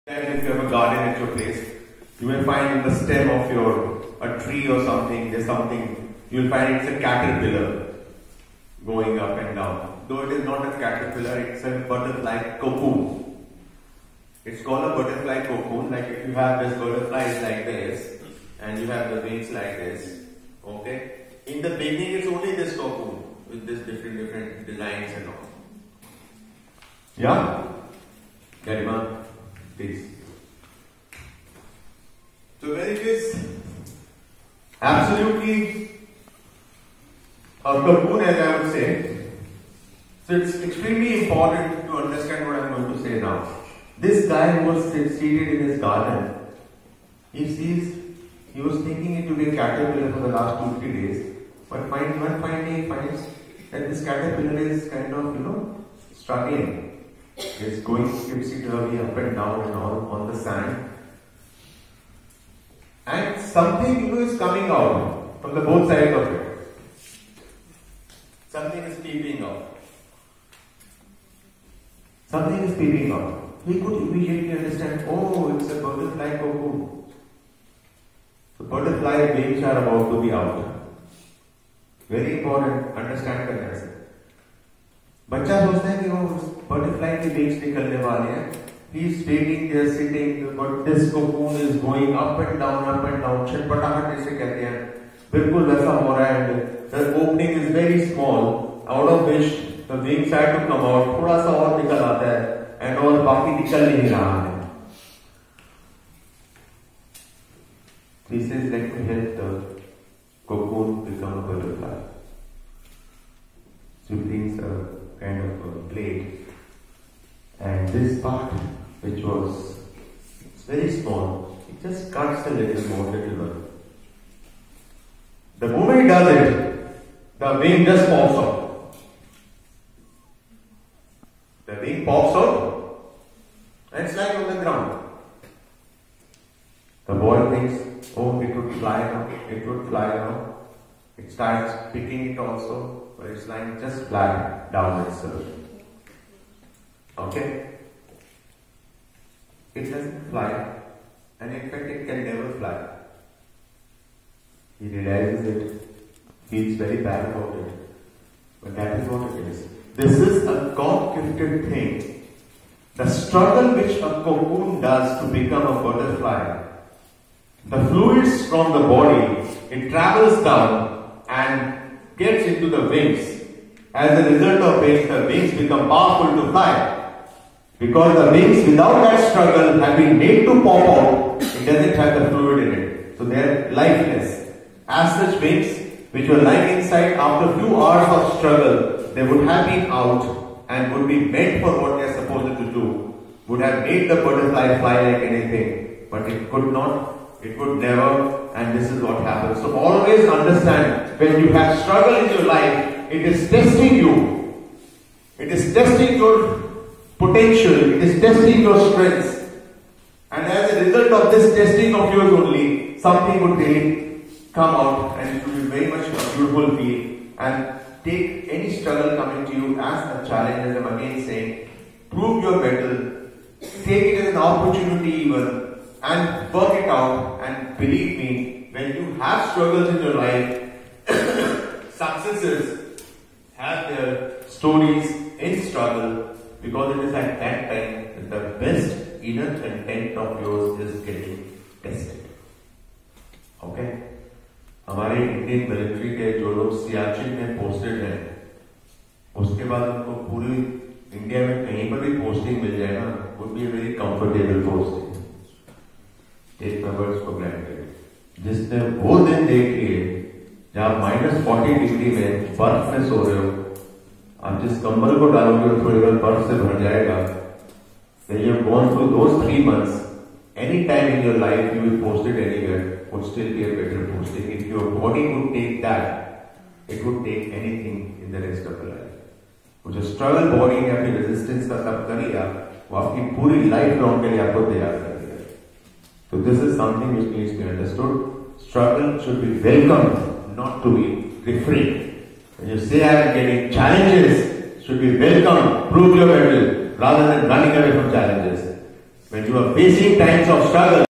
And if you have a garden at your place, you will find in the stem of a tree or something, there's something, you will find it's a caterpillar going up and down. Though it is not a caterpillar, it's a butterfly cocoon. It's called a butterfly cocoon. Like if you have this butterflies like this, and you have the wings like this, okay? In the beginning, it's only this cocoon with this different designs and all. Yeah? Garima, please. So when it is absolutely a cocoon, as I would say, so it's extremely important to understand what I'm going to say now. This guy who was seated in his garden, he was thinking it to be a caterpillar for the last 2-3 days, but one fine day he finds that this caterpillar is kind of, struggling. It's going 𝗙𝗃𝗹𝗿𝗺 up and down and all on the sand. And something, is coming out from the both sides of it. Something is peeping out. Something is peeping out. He could immediately understand, oh, it's a butterfly cocoon. The butterfly wings are about to be out. Very important, understand the lesson. बच्चा सोचता है कि वो butterfly के wings निकलने वाले हैं. He is waiting there, sitting, but this cocoon is going up and down, छटपटाहट जैसे कहते हैं. बिल्कुल वैसा हो रहा है. The opening is very small, out of which the wings had to come out. थोड़ा सा और निकल आता है, and और बाकी निकल नहीं रहा है. He says, let me help the cocoon become a butterfly. So he brings a kind of a blade, and this part, which was very small, it just cuts a little more. The moment he does it, the wing just pops out. The wing pops out, and it's lying on the ground. The boy thinks, oh, it would fly now, it would fly now. It starts picking it also, but it's lying just flat down itself. Okay? It doesn't fly, and in fact it can never fly. He realizes it, feels very bad about it, but that is what it is. This is a God-gifted thing. The struggle which a cocoon does to become a butterfly, the fluids from the body, it travels down and gets into the wings. As a result of which the wings become powerful to fly. Because the wings without that struggle have been made to pop out, it doesn't have the fluid in it. So they are lifeless. As such wings, which were lying inside, after a few hours of struggle, they would have been out and would be meant for what they are supposed to do. Would have made the butterfly fly like anything, but it could not. It could never, and this is what happens. So always understand, when you have struggle in your life, it is testing you. It is testing your potential. It is testing your strengths. And as a result of this testing of yours only, something would really come out, and it will be very much a beautiful feel. And take any struggle coming to you as a challenge, as I'm again saying, prove your mettle, take it as an opportunity even, and work it out. And believe me, when you have struggles in your life, successes have their stories in struggle, because it is at that time that the best inner content of yours is getting tested. Okay? हमारे Indian military के जो लोग सियाचिन में posted हैं, उसके बाद उनको पूरी इंडिया में कहीं पर भी पोस्टिंग मिल जाए ना, would be a very comfortable posting. Take my words for granted. जिसने वो दिन देख लिए जहाँ -40 डिग्री में बर्फ में सो रहे हो, आप जिस कंबल को डालोगे वो थोड़ी देर बर्फ से भर जाएगा. When you have gone through those 3 months, any time in your life you will post it anywhere would still be a better posting. If your body would take that, it would take anything in the rest of your life. वो जो struggle body ने अपनी resistance का सब कर लिया, वो आपकी पूरी life long के लिए आपको तैयार कर दिया. So this is something which needs to be understood. Struggle should be welcomed, not to be refrained. When you say I am getting challenges, should be welcomed, prove your mettle, rather than running away from challenges. when you are facing times of struggle,